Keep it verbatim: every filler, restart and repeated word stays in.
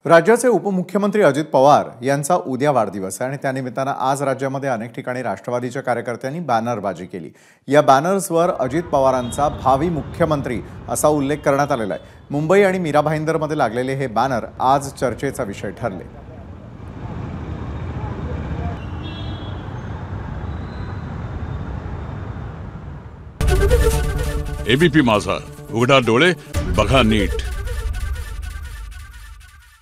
राज्याचे उपमुख्यमंत्री अजित पवार यांचा उद्या वाढदिवस आहे आणि त्यानिमित्तानं आज राज्यामध्ये अनेक ठिकाणी राष्ट्रवादीच्या कार्यकर्त्यांनी बॅनरबाजी केली। या बॅनर्सवर अजित पवारांचा भावी मुख्यमंत्री असा उल्लेख करण्यात आलेला आहे। मुंबई आणि मीरा भाईंदरमध्ये लागलेले हे बॅनर आज चर्चेचा विषय ठरले। एबीपी माझा, उघडा डोळे बघा नीट।